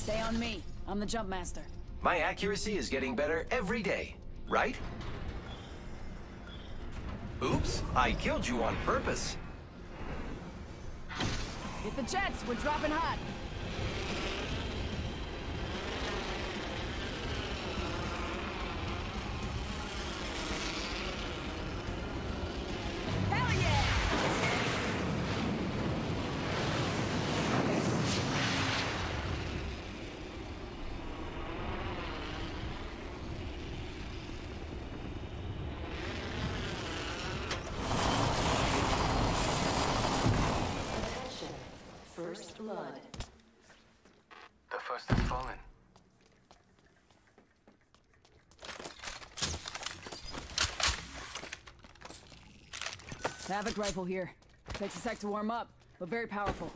Stay on me. I'm the jump master. My accuracy is getting better every day, right? Oops, I killed you on purpose. Hit the jets, we're dropping hot. Hell yeah! First blood. The first has fallen. Havoc rifle here. Takes a sec to warm up, but very powerful.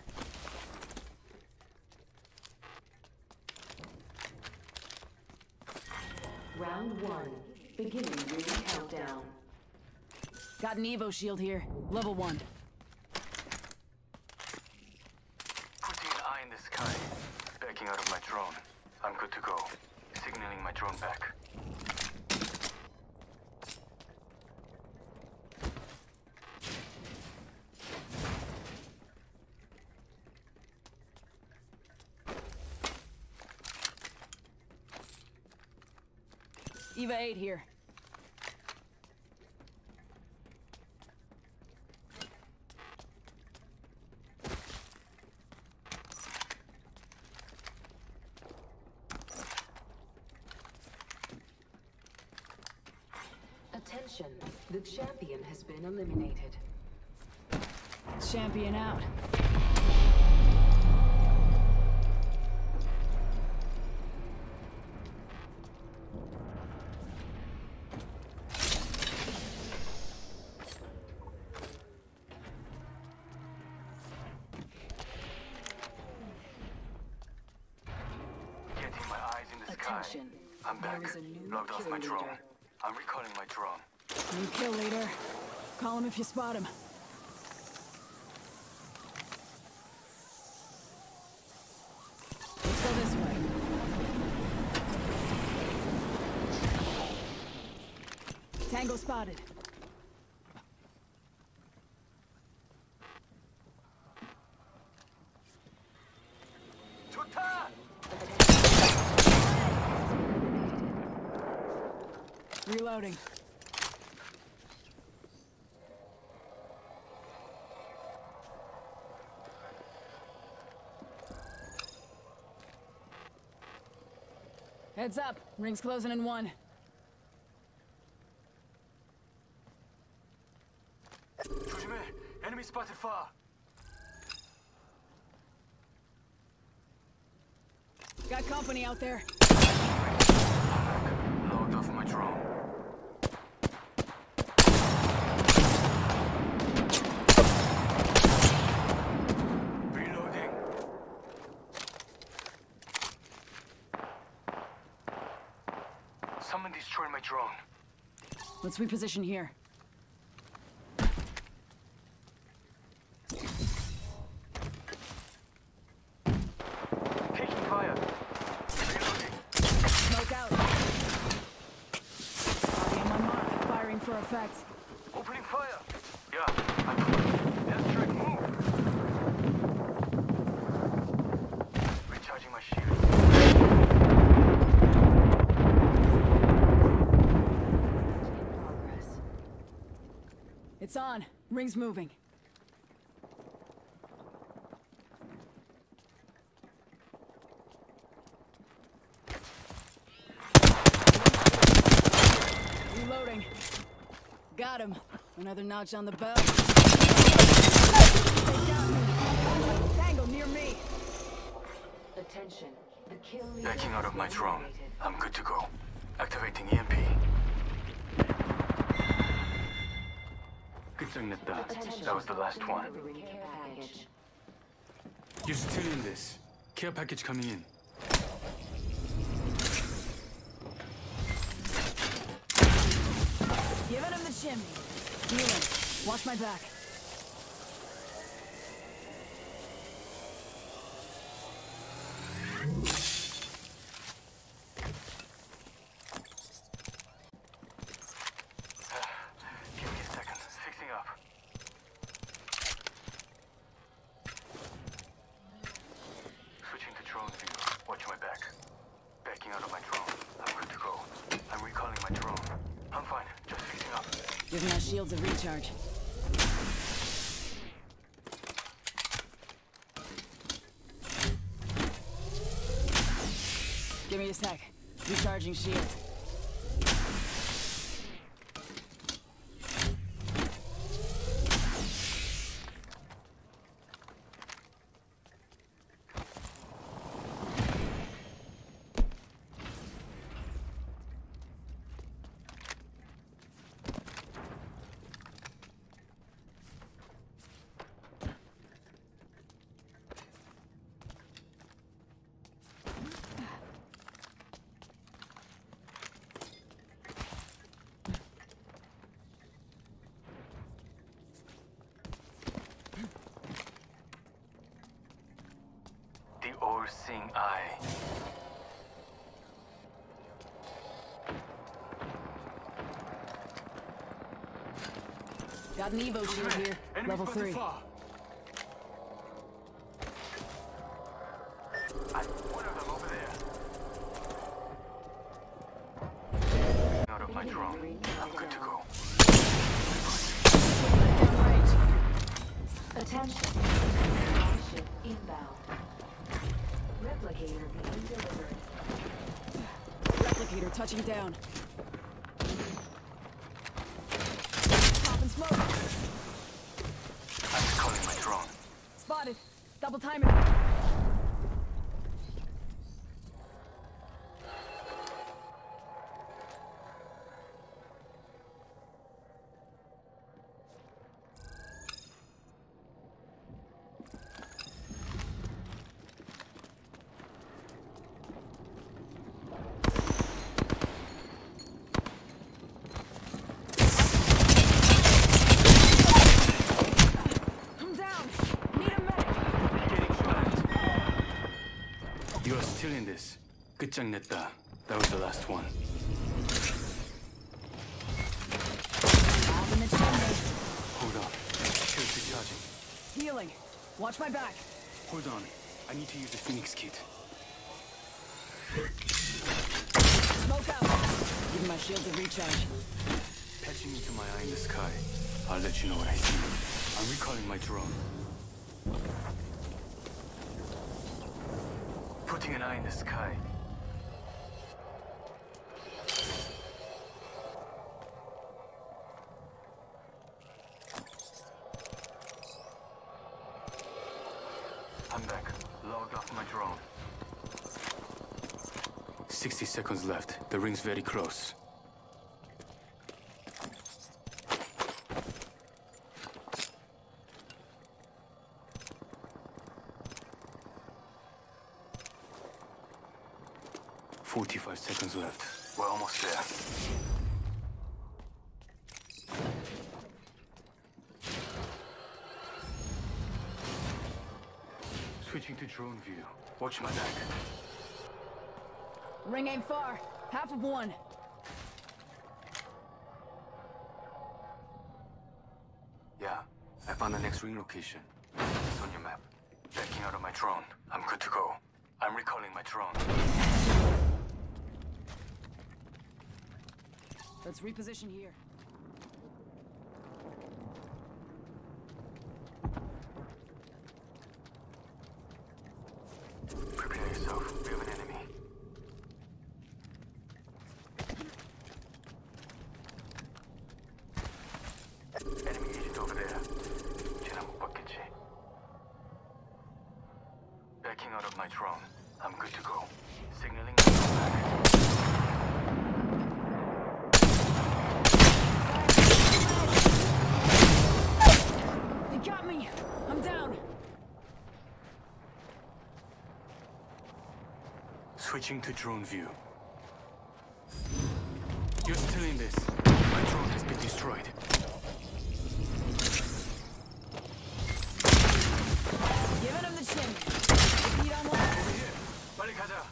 Round 1. Beginning ring countdown. Got an Evo shield here. Level 1. Putting an eye in the sky. Backing out of my drone. I'm good to go. Signaling my drone back. Eva 8 here. Attention, the champion has been eliminated. Champion out. Getting my eyes in the sky. Attention, I'm back. there is a new Logged off kill my drone. leader. I'm recalling my drone. New kill leader. Call him if you spot him. Let's go this way. Tango spotted. Chuta! Reloading. Heads up. Ring's closing in 1. 조심해! Enemy spotted far! Got company out there. Logged off my drone. Reloading. Someone destroyed my drone. Let's reposition here. Taking fire. Reloading. Smoke out. Already on my mark. Firing for effect. Opening fire. Yeah, I'm airstrike move. Recharging my shield. Progress. It's on. Ring's moving. Reloading. Got him. Another notch on the belt. Tango near me. Attention, the kill leader Backing out has of my been drone. eliminated. I'm good to go. Activating EMP. 끝장냈다. Attention, That was the last one. delivering care package. You're still in this. Care package coming in. Giving him the chimney. Healing. Watch my back. Give my shields a recharge. Give me a sec. Recharging shields. All-seeing eye. Got an Evo shield here. Level 3. One of them over there. Out of my drone. I'm good to go. Attention. Ship inbound. Replicator being delivered. Replicator touching down. Pop and smoke. I'm calling my drone. Spotted. Double timing. You're still in this. 끝장냈다. That was the last one. Out in the chimney. Hold on. Shields recharging. Healing. Watch my back. Hold on. I need to use the Phoenix kit. Smoke out. Give my shields a recharge. Patching into my eye in the sky. I'll let you know what I see. I'm recalling my drone. Putting an eye in the sky. I'm back. Logged off my drone. 60 seconds left. The ring's very close. "45 seconds left. We're almost there." Switching to drone view. Watch my back. Ring ain't far. Half of one. Yeah, I found the next ring location. It's on your map. Backing out of my drone. I'm good to go. I'm recalling my drone. Let's reposition here. Prepare yourself. We have an enemy. Enemy agent over there. 쟤는 못 봤겠지. Backing out of my drone. I'm good to go. Signaling my drone back. They got me. I'm down. Switching to drone view. You're still in this. My drone has been destroyed. Giving him the chin. Repeat on one. Over here. 빨리 가자.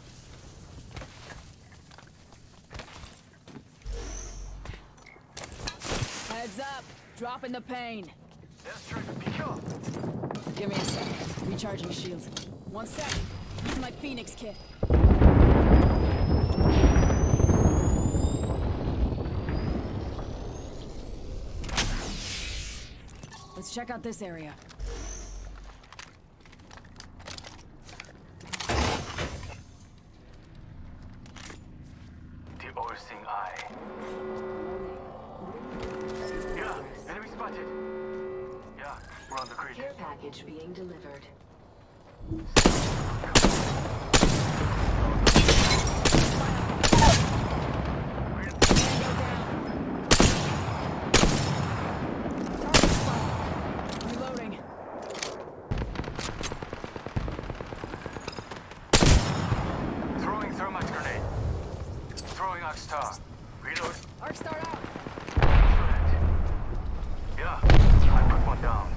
Heads up. Dropping the pain. Airstrike, 비켜. Give me a sec. Recharging shields. 1 sec. Using my Phoenix kit. check out this area. The all-seeing eye. Yeah, enemy spotted. Yeah, we're on the creek. Care package being delivered. Reloading. Throwing thermite grenade. Throwing Arc Star. Reload. Arc start out. Yeah, I put one down.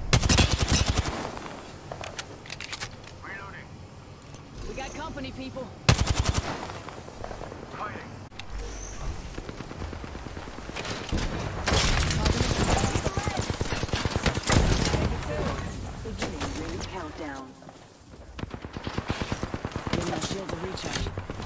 Reloading. We got company, people. Fighting. Beginning ring countdown. Give my shield a recharge.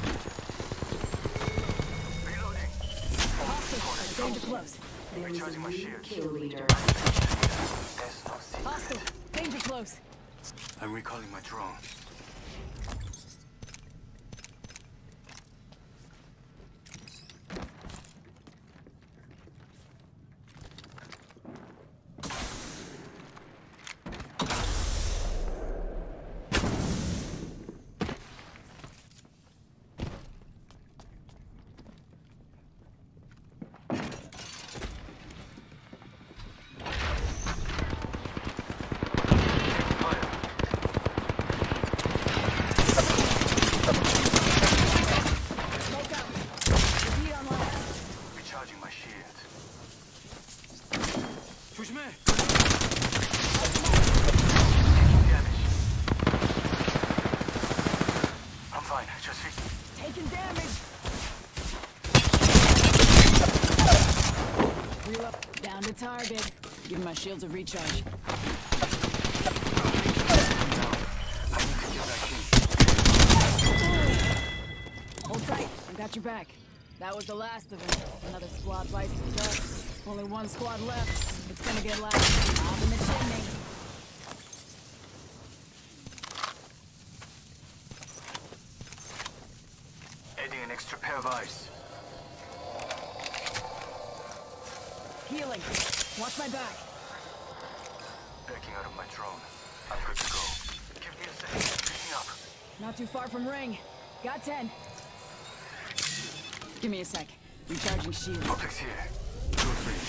Reloading. Hostile. Danger close. There is a Recharging my new shield. kill leader. There's no secret. Hostile. Danger close. I'm recalling my drone. Smoke out. Repeat online. Recharging my shield. 조심해. Damage. I'm fine. Just hit. Taking damage. Reload. Down to target. Give my shields a recharge. I need to get back in. Hold tight. I got your back. That was the last of them. Another squad bites the dust. Only one squad left. It's gonna get loud. Off in the chimney. Adding an extra pair of eyes. Healing. Watch my back. Backing out of my drone. I'm good to go. Give me a second. Picking up. Not too far from ring. Got 10. Give me a sec. Recharging shield. Optics here. Close range.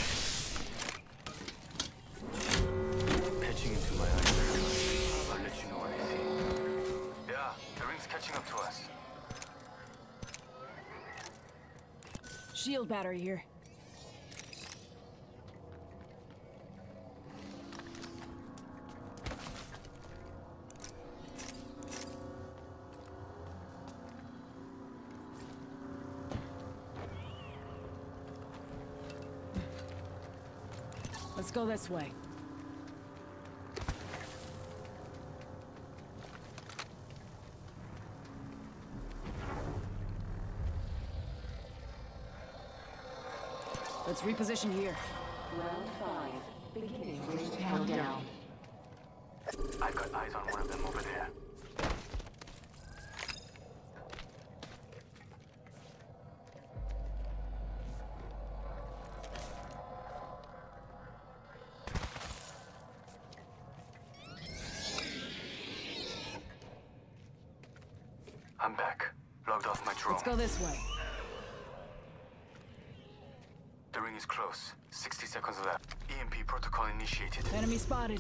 Patching into my eyes. I'll let you know what I see. Yeah, the ring's catching up to us. Shield battery here. Let's go this way. Let's reposition here. Round 5. Beginning ring countdown. I've got eyes on one of them over there. I'm back. Logged off my drone. Let's go this way. The ring is close. 60 seconds left. EMP protocol initiated. Enemy spotted.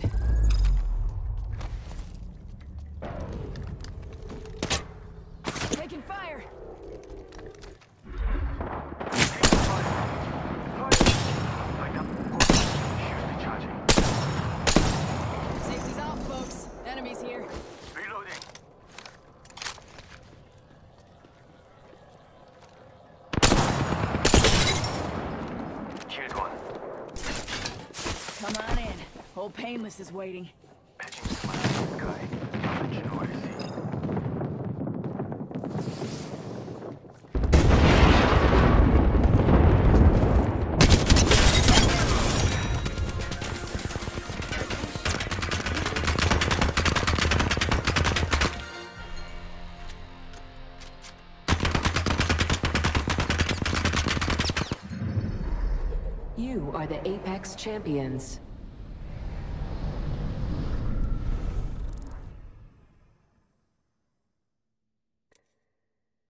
Taking fire. Safety's off, folks. Enemies here. Reloading. Killed one. Come on in. Old Painless is waiting. Patching to my sky. I'll let you know what I see. You are the Apex Champions.